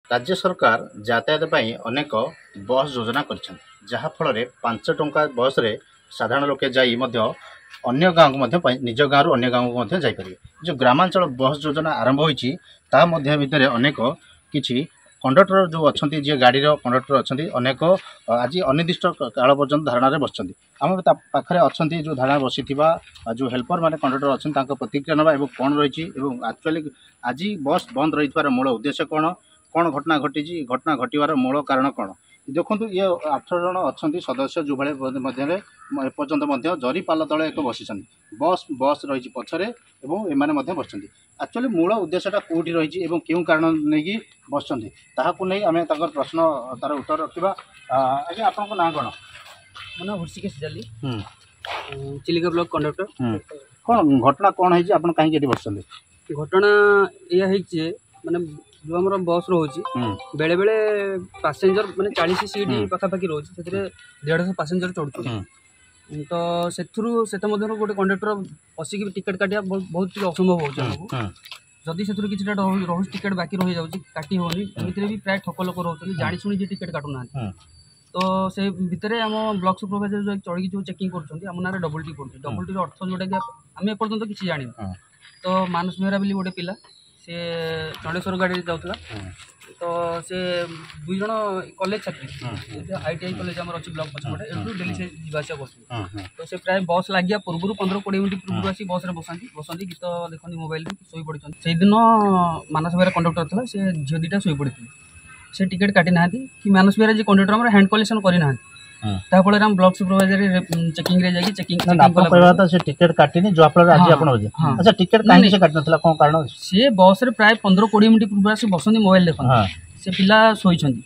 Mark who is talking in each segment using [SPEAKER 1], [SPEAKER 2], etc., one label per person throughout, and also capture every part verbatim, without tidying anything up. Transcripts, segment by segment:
[SPEAKER 1] राज्य सरकार यातायात पाई अनेक बस योजना कर जहाँफल पांच टंका बस रे साधारण लोके जाई मध्य अन्य गाँव को निज गाँव अन्य गाँव को जापर जो ग्रामांचल बस योजना आरंभ होती भितर अनेक किछि कंडक्टर जो अच्छा जी गाड़ी कंडक्टर अच्छा अनेक आज अनिर्दिष्ट काल पर्यंत धारणा बस आम पाखे अच्छा जो धारणा बसी जो हेल्पर माने कंडक्टर अच्छा प्रतिक्रिया ना कौन रही एक्चुअली आज बस बंद रही मूल उद्देश्य कौन कौन घटना घटी घटना घटवार मूल कारण कौन देखो ये आठ जन अच्छा सदस्य जो भाई एपर्तंत जरीपाल तले एक बसी बस बस रही पछरे एमाने बस एक्चुअली मूल उद्देश्यटा कौटी रही क्यों कारण नहीं बस नहीं आम प्रश्न तार उत्तर रखा आज्ञा आप ना कौन
[SPEAKER 2] मो ना हृषिकेश जाली चिलिका ब्लॉक कंडक्टर
[SPEAKER 1] कौन घटना कौन है आप कहीं बस
[SPEAKER 2] घटना यह माने जो आम बस रोचे बेले बेले पैसेंजर माने चालीस सीट पखापाखि रोचे डेढ़ सौ पैसेंजर चढ़ुचे तो से गोटे कंडक्टर बसिक टिकेट काटिया बहुत असंभव हो जदि से किसी रोज टिकेट बाकी रही जाऊँगी काटी होनी एमती भी प्राय ठक लोक रोचे जाशुणी टिकेट काटुना तो से भितर आम ब्लॉक सुपरवाइजर जो चढ़ी जो चेकिंग कर ना डबल टी पड़े डबल टी अर्थ जोटा कि आम एपर्तंत किसी जानी तो मानस बेहरा बोली गोटे पिला से चंडेश्वर गाड़ी जाऊला तो से दुई जन कॉलेज छात्री आईटीआई कॉलेज आम अच्छी ब्लॉक पछपटे एटू डेली से जावास कर तो से प्राय बस लगे पूर्व पंद्रह कोड़े मिनट पूर्व आसी बस रे बसाती बसती गीत देखते मोबाइल शोई पड़ते से दिन मानस बेहरा कंडक्टर था से झील दीटा शोई पड़े से टिकेट काटी ना कि मानस बेहरा जी कंडक्टर आम हैंड कलेक्शन करना ताफल हम ब्लॉक सुपरवाइजर चेकिंग रे जाकी चेकिंग
[SPEAKER 1] से टिकेट काटिनी जो फल आज आप अच्छा टिकेट कहीं से काट नथला कोन कारण
[SPEAKER 2] से बस रे प्राय पंद्रह कोड़े मिनट पूर्व आसी बसंती मोबाइल देखन से पिला सोईछंती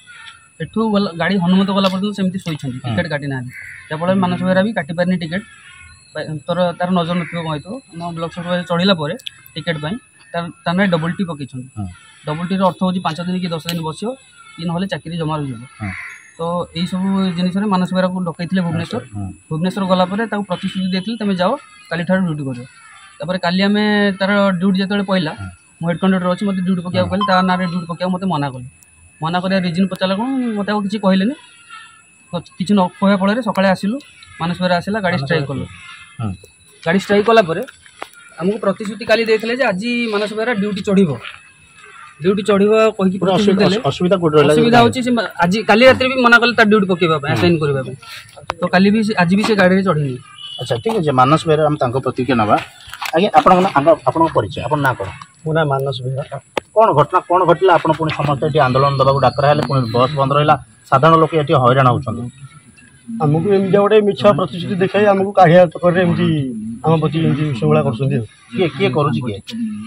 [SPEAKER 2] एठू गाड़ी हनुमत गला पर्यंत सेमती सोईछंती टिकेट काटी ना ताफल मानस बेहरा भी काटी पारनी टिकेट तोर तार नजर नथिबो कहतो हम ब्लॉक सुपरवाइजर चढ़िला परे टिकेट पई तार ताने डबल टी पकेछंती डबल टी रो अर्थ होची पाँच दिन कि दस दिन बसियो इन होले चाकरी जमा हो जबो तो यही सब जिनस मानस बेहरा को डकई भुवनेश्वर भुवनेश्वर गला प्रतिश्रुति देते तुम जाओ काली ड्यूटी कर काली आम तार ड्यूटी जो पहला मो हेड कंडक्टर अच्छी मतलब ड्यूटी पकड़ा कहले तार ना ड्यूटी पकड़ा मत मना कले मना कर रिजन पचारा कौन मत किसी कहले किसी न कह फल सकाଳେ आसिलु मानस बेहरा आसला गाड़ी स्ट्राइक कलु गाड़ी स्ट्राइक कलापर आमको प्रतिश्रुति काली देते आज मानस बेहरा ड्यूटी चढ़ ड्यूटी चढ़ा कही
[SPEAKER 1] असुविधा
[SPEAKER 2] असुविधा होची आज काली रात भी मना कले ड्यूटी पकेबा असाइन करबा तो काली भी आज भी से गाड़ी चढ़ी
[SPEAKER 1] अच्छा ठीक है मानस बेहरा हम तांको प्रतिक्रिया नबा आगे आपण आपण परिचय आपण ना कौन
[SPEAKER 3] मो ना मानस बेहरा
[SPEAKER 1] कौन घटना कौन घटला आपण पुणी समस्त ये आंदोलन दबाक डाकरा हेले पुणी बस बंद रहा साधारण लोक ये हैरान होउछन
[SPEAKER 3] आमको एमती गोटे मिछ प्रतिश्रुति देखाई आमको काढ़िया चक्कर एमती आम प्रति एमती संगला करछन्ती
[SPEAKER 1] किए किए करूची किए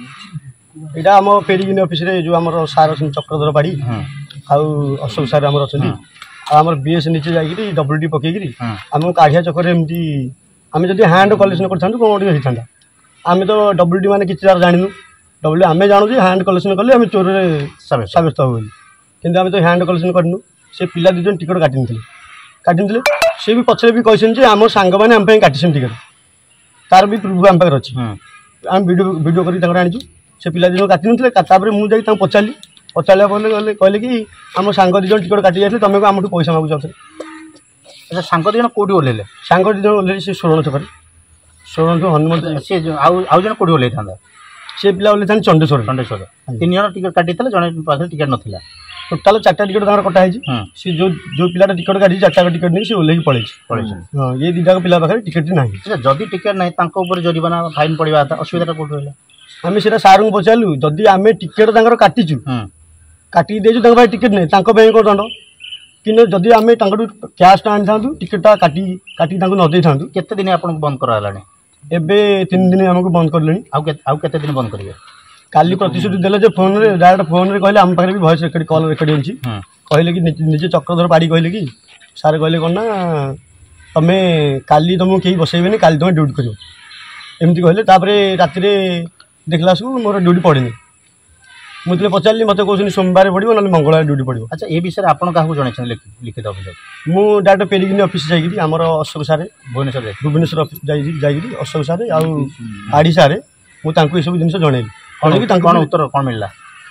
[SPEAKER 3] एटा आम फेरिगिन ऑफिस रे जो हमर सार चक्रधर बाड़ी आउ अशोक सार हमर अछन्ती आमर बीएस नीचे जाई डबल टी पकेगिरी आम काढ़िया चक्कर एमती आम जदि हैंड कलेक्शन करथांतु कोन गोटे होइथांता आम तो डबल टी माने किछि तार जानिनु डबल आम जानू जे हैंड कलेक्शन कले आम चोर रे साब्यस्त हो किंतु आम तो हैंड कलेक्शन करनु से पिला दुजन टिकट काटि नथिले काटि नथिले से भी पछरे भी कहछन जे आम सांग माने आम पे काटिसन टिकट तार भी प्रूफ आम पाखर अछि आम वीडियो वीडियो करी ताकर आनिछु से पिला दिन काटि नथिले तापर मु जाई ता पचाली पचाला बोले गले कहले कि आम सांग दुजन टिकट काटि जाथे तमे को आमठु पैसा मागु जाथे
[SPEAKER 1] अच्छा सांग दुजन कोडी ओलेले
[SPEAKER 3] सांग दुजन ओलेले से सोरण छकर सोरण तो हनुमंत
[SPEAKER 1] से आउ आउ जन कोडी ओले थांदा
[SPEAKER 3] से पिला ओले थान चंडेश्वर
[SPEAKER 1] चंडेश्वर तीन जन टिकट काटि थले जने पाखर टिकट नथिला
[SPEAKER 3] टोटाल चारटा टिकट ताकर कटा है सी जो जो पिलाटा टिकट काटी चारटा टिकट नहीं से ओल्हे पड़े हाँ ये दीटा पिला पाखे टिकट ना
[SPEAKER 1] जदि टिकट ना ऊपर जरिमाना फाइन पड़ा असुविधा कौट रहा
[SPEAKER 3] आम से सार को पचारू जदि आम टिकट काटिचु काटिक देचु टिकट नहीं कौन दंड कि जदि आम कैश आनी था टिकटा काटी काटी न था
[SPEAKER 1] केते दिन आपको बंद कराला
[SPEAKER 3] एबे तीन दिन आमको बंद कर
[SPEAKER 1] आउ केते दिन बंद करेंगे
[SPEAKER 3] काली प्रतिश्रुति देले जे फोन रे डायरेक्ट फोन रे कहले हम पाखे भी वॉइस रेकॉर्ड कॉल रेकॉर्ड होछि कहले कि निजे चक्रधर पाड़ी कहले कि सार कहले कोन ना तमे काली तुमको कहीं बसैबेनी काली तुम ड्यूटी करियो एमती कहले तापरे राति रे देखला सु मोर ड्यूटी पड़ेनी मुझे पचारि मत कहते सोमवार पड़ो ना मंगलवार ड्यूटी पड़ो
[SPEAKER 1] अच्छा ये विषय आप जन लिखित अभियोग
[SPEAKER 3] मु डायरेक्ट पेरिगिनी ऑफिस जाइए आमर अशोक सारे
[SPEAKER 1] भुवनेश्वर
[SPEAKER 3] भुवनेश्वर जाइए अशोक सारे आउ आड़ी सारे मुझे ये सब जिन जनइली
[SPEAKER 1] कौन उत्तर कौन मिलला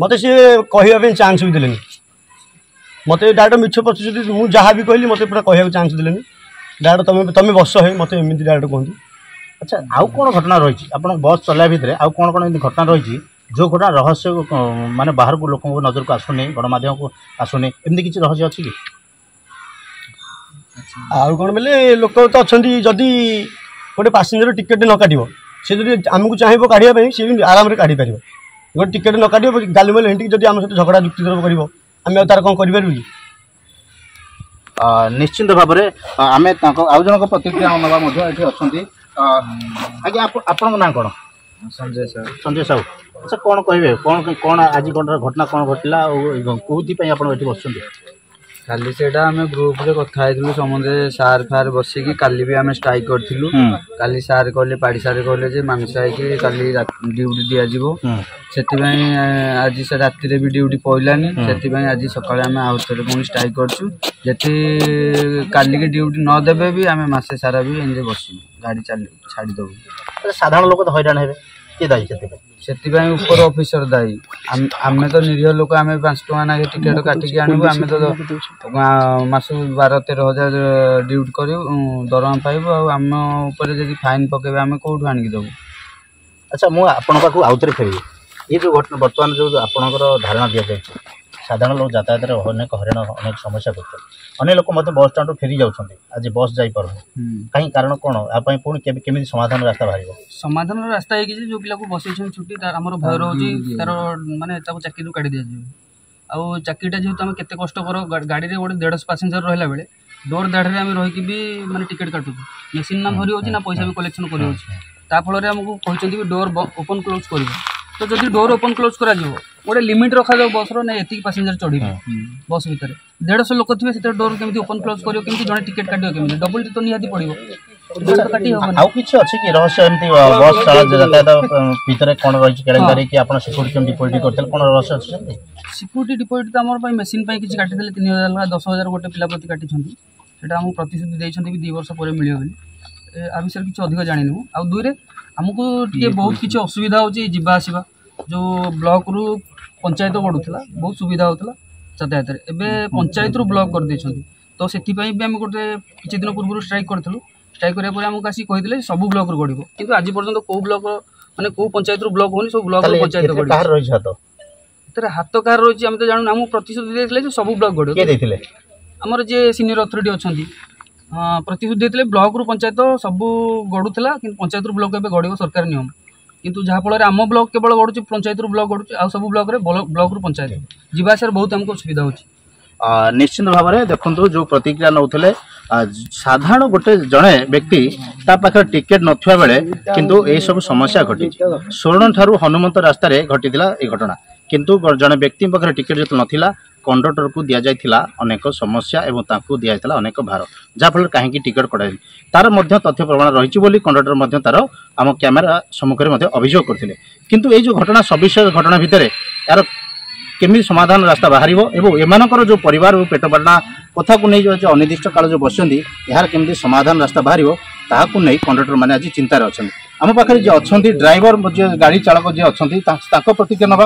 [SPEAKER 3] मत सी कहवाई चान्स भी देलेनि मत डायरेक्ट मिछ प्रतिश्रुति मुझे जहाँ भी कहली मत पूरा कहवाक चान्स देलेनि डायरेक्ट तुम तुम बस है मत एमती डायरेक्ट कहती।
[SPEAKER 1] अच्छा आउ कौन घटना रही आप बस चलाया भितर आउ कौन कौन घटना रही जो घटना रहस्य माने बाहर को लोक नजर को आसुनी गणमाध्यम को आसुनी एमती किसी रहस्य अच्छी कि
[SPEAKER 3] आउ कौन बोले लोक तो अच्छा जदि गोटे पासेंजर टिकेट न काट सी जब आमको चाहिए काढ़ा सी भी आराम से काढ़ी पार गोटे टिकेट न काट गाली मेल हिंटी जब आम सहित झगड़ा जुक्ति तर्क कर तार कौन कर
[SPEAKER 1] निश्चिंत भाव में आम आउ जन प्रतिक्रिया नवा अच्छा आपण ना कौन
[SPEAKER 2] संजय साहू
[SPEAKER 1] संजय साहू अच्छा कौन कहे कौन कौन आज घटना कौन घटला कौन आप बस
[SPEAKER 2] काली सेटा आम ग्रुप रे कथा हेतु समझे सार फार बसिकी काली भी आम स्ट्राइक करथिलु काली सार कहले पाड़ी सार कहले जे मानसा है काली ड्यूटी दिया जिवो सेति आज से राति रे भी ड्यूटी पइलानी सेति आज सकाळे आम आउ थरे पुणी स्ट्राइक करछु जेति काली के ड्यूटी न देबे भी आम मासे सारा भी एंजे बसु गाड़ी चल छाड़ी दबु
[SPEAKER 1] साधारण लोक तो हैरान हेबे के दाई सेति
[SPEAKER 2] से ऊपर ऑफिसर दायी आम तो निरीह लोक आम पांच टका ना टिकेट काटिकी आणबू आम तो मास बारह तेरह हजार ड्यूटी कर दरमा पाइब आम उपर जब फाइन पकेबे आम कौटू आणिकी देबू।
[SPEAKER 1] अच्छा मुझे आपण पाखु आउ थे फेरबी ये जो घटना बर्तमान जो आपंकर धारणा दि जाए साधारण लोक यातायात अनेक हरण अनेक समस्या करते अनेक लोक मतलब बस स्टाण्ड फेरी जाऊँच आज बस जापर कहीं कारण कौन आप पुणी केमी समाधान रास्ता बाहर
[SPEAKER 2] समाधान रास्ता है कि जो पिला को बसई छुट्टी आमर भय रोचे तार माने चाकरी काढ़ी दि जाए आउ चाकरीटा जेहतु आम केते कष्ट कर गाड़ी में गोटे देढ़ पैसेंजर रहा बेले डोर दाढ़े आम रहीकि भी माने टिकेट काटुँ मेसीन ना भरी होची ना पैसा भी कलेक्शन कर आमको कहते डोर ओपन क्लोज कर तो जब डोर ओपन क्लोज करा गोटे लिमिट रखा जाओ बस रे पैसेंजर चढ़ बस भितर देढ़ सौ लोक थे से डोर केमी ओपन क्लोज कर जड़े टिकेट काटियो केमी डबल तो निहाती पड़ो
[SPEAKER 1] आउ किछि अछि कि रहस्य एमती बस यातायात भितर कौन रही केलेंगारी कि आप सिक्यूरीटी केमती डिपोजिट करते कौन रहस्य अच्छे
[SPEAKER 2] सिक्यूरीटी डिपोजिट तो आम मेसीन किसी काटिदे तीन हजार दस हजार गोटे पिला प्रति काटी आमको प्रतिश्रुति देते दी वर्ष पर मिले बोली आ विषय किसी अधिक जानी आउ दुई रे आमको टे बहुत किसी असुविधा होची जिबा आसीबा जो ब्लॉक रु पंचायत गढ़ुला बहुत सुविधा होता यातायात एवं पंचायत रु ब्लॉक कर देछंती तो सेति पई भी आम गोटे किछि दिन पूर्व स्ट्राइक करथलु स्ट्राइक करिया पर आमको आसी कहिदिले सब ब्लॉक रु गढ़िबो किंतु आज पर्यंत को ब्लॉक माने को पंचायत रु ब्लॉक होनी सब ब्लॉक रु पंचायत गढ़िबो
[SPEAKER 1] कार रही हाथ
[SPEAKER 2] एतरे हाथ कार रही हम तो जानू आम प्रतिश्रुति देथिले जे सब ब्लॉक गढ़िबो
[SPEAKER 1] के देथिले
[SPEAKER 2] हमर जे सीनियर अथॉरिटी अछंती प्रतिश्रुति देथिले ब्लॉक रु पंचायत सब गढ़ुला कि पंचायत रु ब्लॉक एबे गढ़िबो सरकार नियम किंतु जहाँ फल आम ब्लॉक केवल गढ़ुची पंचायत रु ब्लॉक गढ़ुची आ सब ब्लॉक रे ब्लॉक रु पंचायत जीवा आसार बहुत हमको सुविधा होची
[SPEAKER 1] निश्चित भाव में देखो जो प्रतिक्रिया नौले साधारण गोटे जड़े व्यक्ति पाखे टिकेट नथिबा बेले किंतु ए सब समस्या घटी स्वर्ण ठारू हनुमंत रास्ता घटीला ये घटना किंतु जड़े व्यक्ति पाखे टिकेट जो नथिला कंडक्टर को दि जाइथिला अनेक समस्या एवं ताकू दि जाइथिला अनेक भार जहाँफल कहीं टिकेट कटाई तार मध्य तथ्य प्रमाण रही बोली कंडक्टर मध्य तार आम कैमेरा सम्मुखें अभियोग करते किंतु ये जो घटना सविश घटना भितर यार केमी समाधान रास्ता बाहर एवं एमानकर जो परिवार पेट पाटना कथा को नहीं जो अनिर्दिष्ट काल जो बसंती यार केमी समाधान रास्ता बाहर ताकू नहीं कंडक्टर मैंने आज चिंतार अच्छा आम पाखे जो अच्छा ड्राइवर गाड़ी चालक जी अच्छा प्रतिक्रिया नवा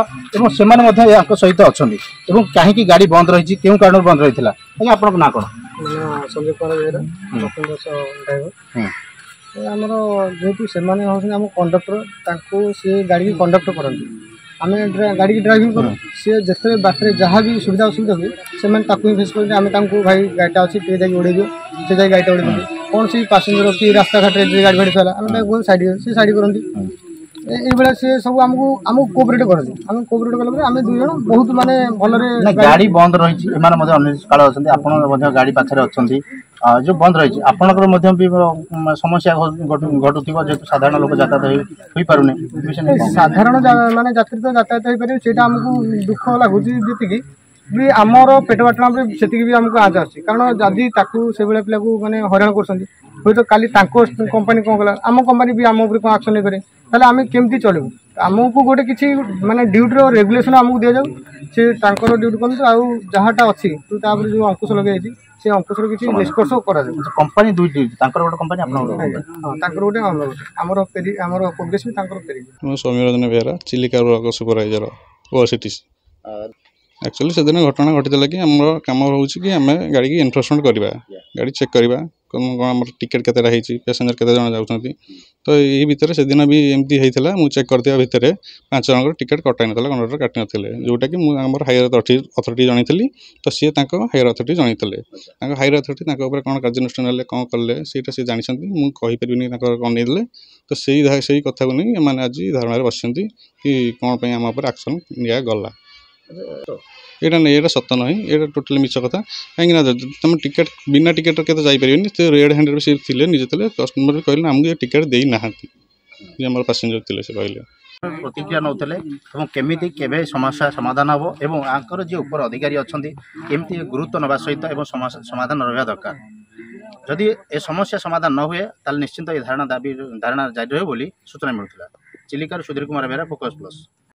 [SPEAKER 1] से सहित अच्छा कहीं गाड़ी बंद रही क्यों कारण बंद रही है आप ना कौन
[SPEAKER 3] संजय कुमार बेहरा ड्राइवर आमर जेहेतु से आम कंडक्टर सी गाड़ी की कंडक्टर करती आम गाड़ी की ड्राइविंग करूँ सी जिते बाटे जहाँ भी सुविधा असुविधा हुए से फेस कर आम भाई गाड़ीटा अच्छी टे जाकि उड़े दियो से जाए गाड़ीटा उड़े दिए कौन सी पासेंजर कि रास्ता घाट गाड़ी गाड़ी चला आम साइड से साइड करती ये सी सब आमको आमको कोअपरेट करते आम कोअपरेट कला आम दुई जन बहुत माने भलरे
[SPEAKER 1] गाड़ी बंद रही काल अच्छा आप गाड़ी पाखे अच्छा जो बंद रही आपंकर भी समस्या घटू जेहतु साधारण लोक यातायात हो पारे
[SPEAKER 3] साधारण माने यात्री तो यातायात हो पारे से आमको दुख लगुच जी भी आमर पेट बाटना से भी आमको आज अच्छी कारण जदि से पिला को मैंने हईराण कर तो काली कंपानी कौन कला आम कंपानी भी आम कौन आक्शन नहीं करे ताले आम केमती चलू आमको गोटे किसी माने ड्यूटी रेगुलेशन आमको दि जाऊ से ड्यूटी करूँ आउ जहाँटा अच्छी तो जो अंकुश लगे से अंकुश किसी निष्कर्ष कर
[SPEAKER 1] कंपानी दुईटी गोटे कंपानी
[SPEAKER 3] हाँ गोटे आमर पेरी आमर प्रोग्रेस भी पेरी
[SPEAKER 4] Soumya Ranjan Behera Chilika supervisor O C T C actually से दिन घटना घटी कि आम कम हो कि आम गाड़ी की एनफोर्समेंट करवा गाड़ी चेक करवा कौन कौन आम टिकेट केतेटा होती पैसेंजर केते जन जाउछंती तो यही भितर से दिन भी एमती होता मु चेक करदिया भितर पांच जन टिकेट कटाई नथला कंडक्टर काटि नथिले जोटा कि मु हमर हायर अथॉरिटी अथॉरिटी जणीथली तो सी तांको हायर अथॉरिटी जणीथले तांको हायर अथॉरिटी तांको ऊपर कोन कार्यानुष्ठान ले कोन करले सेटा से जानिसंती मु कहि परबिनी तांको कोन नेले तो सेही सेही कथा को नै माने आज धारणा रे बसंती कि कोन पय हम ऊपर एक्शन निया गला एटा नहीं एटा सत नहीं एटा टोटली मिछ कथा कहीं तुम टिकेट बिना टिकेट के जापर रेड हैंड सी थे निजे थे कस्टमर भी कहले आमको टिकेट दे ना आम पैसेंजर थे से कहले
[SPEAKER 1] प्रतिक्रिया नौले केमी केवे समस्या समाधान हम एवं आंकर जो ऊपर अधिकारी अच्छा केमती गुरुत्व नवा सहित समाधान रहा दरकार जदि ए समस्या समाधान न हुए ताल निश्चिंत ये धारणा दाबी धारणा जारी रहे सूचना मिलूला चिलिकार सुधीर कुमार बेहरा फोकस प्लस।